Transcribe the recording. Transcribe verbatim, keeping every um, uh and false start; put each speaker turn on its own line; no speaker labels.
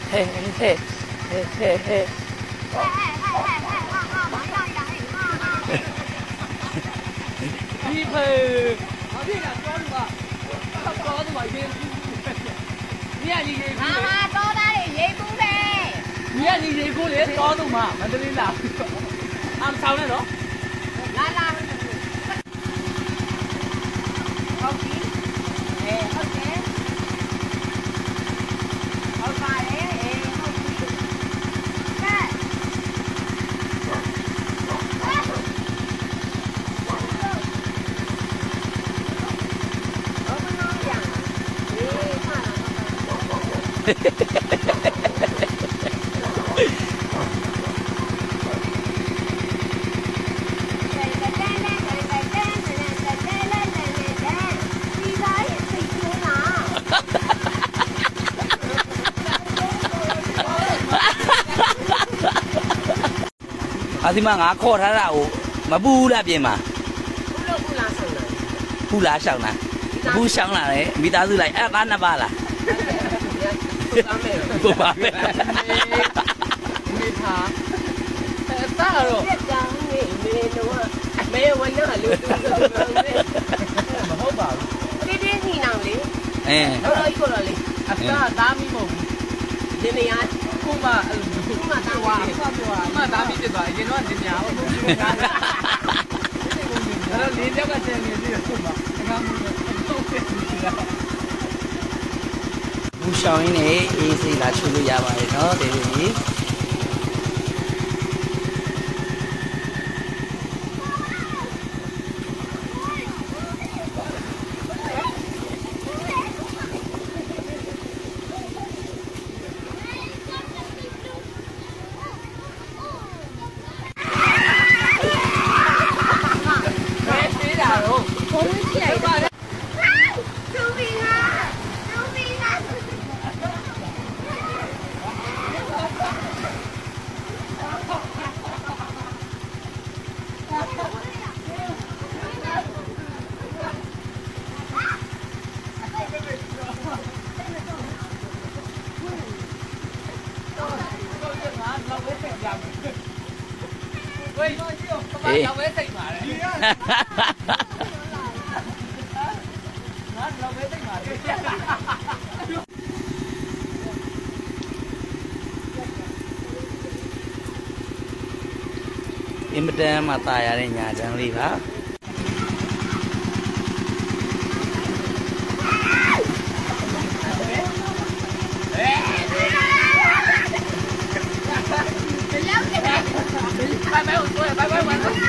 嘿嘿嘿嘿嘿。
你陪，我这俩抓住吧，抓住吧，爷姑。你看你爷姑。
妈妈抓到你爷姑呗。
你看你爷姑咧抓住嘛，咪得你啦。啱收咧咯。
来来。好啲，誒好嘅，好快咧，誒好啲，咩？
啊，ဒီမှာငါခေါ်ထားတာကိုမပူဘူးလားပြင်မှာပူလားရှောင်းလားပူရှောင်းလာတယ်မိသားစုလိုက်အဲ့ကားနှစ်ပါးလားပူပါမယ်
မိသားအဲ့ဒါတော့
ပြတောင်းနေမေတော့မေဝနာလို့မဟုတ်ပါဘူးတင်းတင်းညီနောင်လေ
အဲ
တော်တော်ကြီးကိုတော့လေ
အသားသားမိမဟုတ်ဘူး
ဒီနေရာ
ခုမှခုမှသားဝါမှသားမိဖြစ်သွားအရင်တော့နေညာဟုတ်ဘူးအဲ့တော့လေးယောက်ကကျန်နေသေးတယ်ခုမှအကားမှုတော့ဖြစ်နေတာ
ဘူရှောင်းရင်းနဲ့အေးစိလာချိုးလို့ရပါတယ်နော်ဒီလိုကြီး
喂，爸爸有咩食埋咧？有咩食埋咧？
အင်မတန်မှตายရတဲ့ညာတန်းလေးပါ
拜拜，我说拜拜，晚上。